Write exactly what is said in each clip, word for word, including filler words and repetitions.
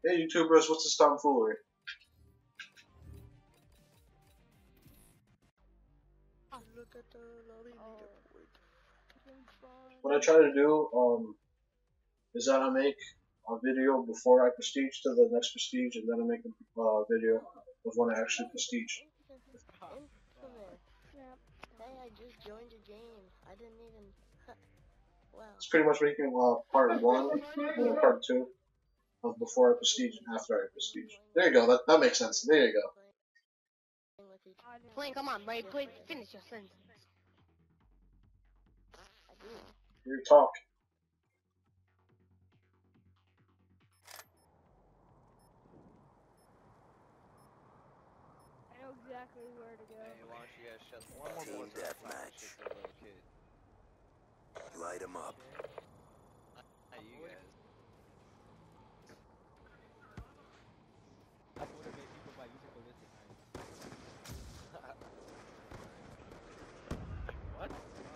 Hey YouTubers, what's this tomfoolery? What I try to do um, is that I make a video before I prestige to the next prestige, and then I make a uh, video of when I actually prestige. Hey, I just joined your game. I didn't even. Wow. It's pretty much making uh, part one and then part two of before I prestige and after I prestige. There you go. That that makes sense. There you go. Flynn, come on, Ray. Please finish your sentence. You talk. I know exactly where to go. Hey, why don't you guys shut one more Team voice up deathmatch. for a little kid. Light 'em up. Hey, you guys. That's what made people buy user ballistic knives. What?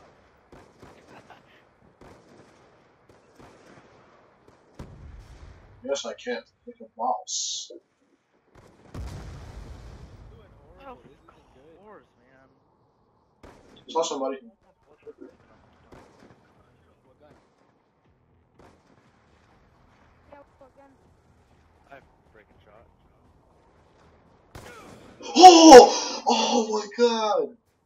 Yes, I can't. Make a mouse. Oh, this isn't good. Of course, man. Saw somebody. What gun? Yeah, what gun? I have freaking shot. Oh! Oh my god!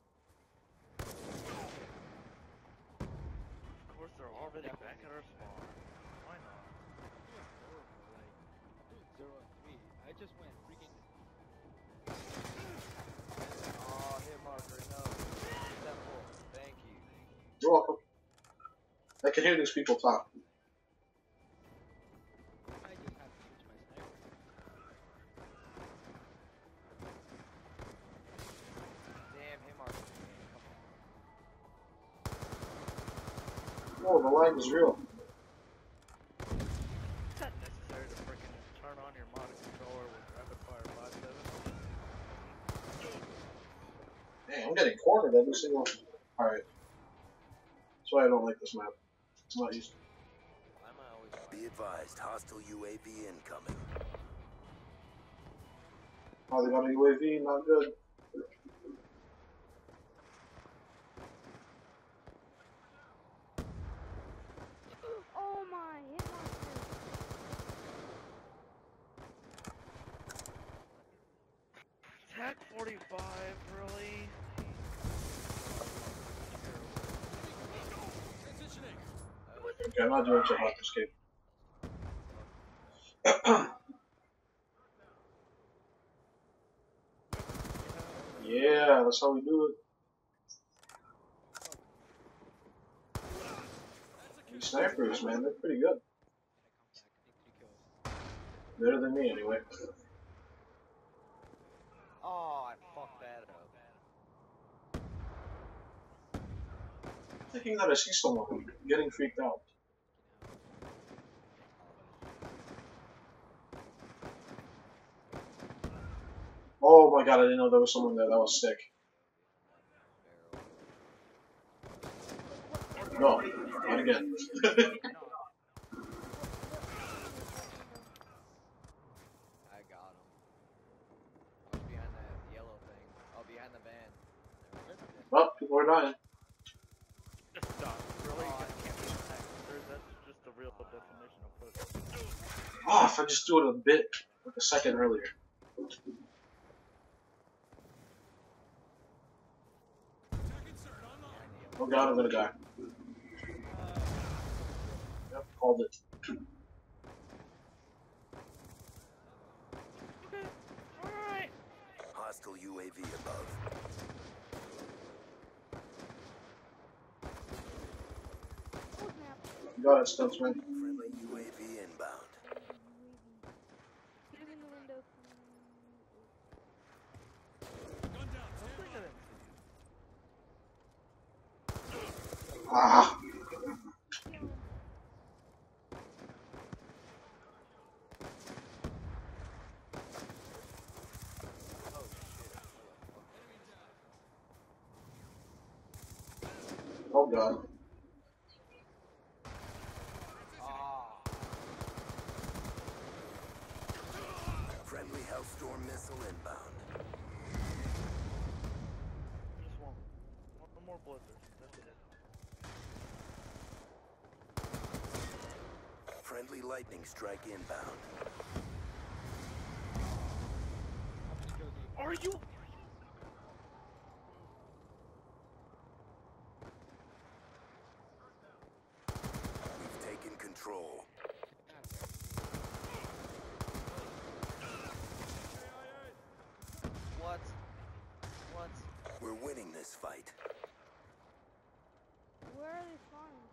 Of course, they're already back at our spawn. Why not? Horrible. Like, dude, zero and three. I just went freaking. Oh, hit marker, no. Simple. Thank you. You're welcome. I can hear these people talk. I just had to switch my sniper. Damn, hit marker. Come on. Oh, the line is real. It's not necessary to freaking turn on your modded controller with rapid fire five seven. Dang, I'm getting cornered every single. Alright. That's why I don't like this map. It's not easy. Why am I always Be advised, hostile U A V incoming. Oh, they got a U A V, not good. Oh my, hit monster. Tech forty-five, really? Okay, I'm not doing so hot escape. Yeah, that's how we do it. These snipers, man, they're pretty good. Better than me, anyway. Oh, I fucked that up. Thinking that I see someone, I'm getting freaked out. Oh my god, I didn't know there was someone there. That was sick. No, not again. I got him. I was behind that yellow thing. Oh, behind the van. Well, people are dying. Stop. Really? Oh, you can't be attacked. That's just the real definition of pussy. Oh, if I just do it a bit, like a second earlier. Oh god, I'm gonna die. Yep, called it. Alright. Hostile U A V above. Oh snap. You got it, Stuntsman. Friendly U A V inbound. Get him in the window. Ah! Oh god. Storm missile inbound. Just one. One more blizzard. That's it. Friendly lightning strike inbound. I'm just joking. Are you? We've taken control. What? What? We're winning this fight. Where are they spawning?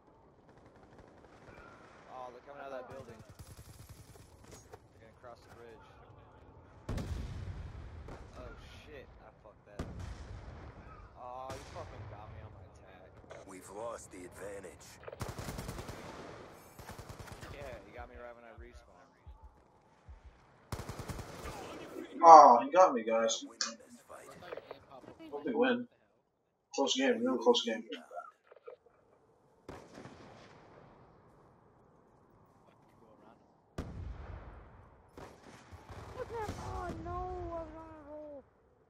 Oh, they're coming out of that building. They're gonna cross the bridge. Oh shit, I fucked that up. Oh, you fucking got me on my tag. We've lost the advantage. Yeah, you got me right when I respawned. Oh, he got me, guys. We're winning this fight. I saw your name pop up. Hope we win. Close game, real close game. Go around. What's that? Oh no, I was on a roll.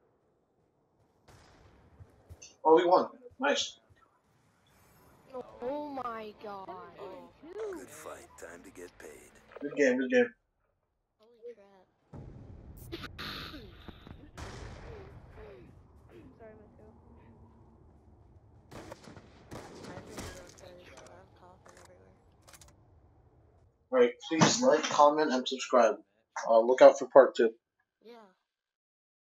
Oh, we won. Nice. Oh my god. Two. Good fight. Time to get paid. Good game, good game. Holy crap. Sorry, myself. I have to go because I'm coughing everywhere. Alright, please like, comment, and subscribe. Uh, look out for part two. Yeah.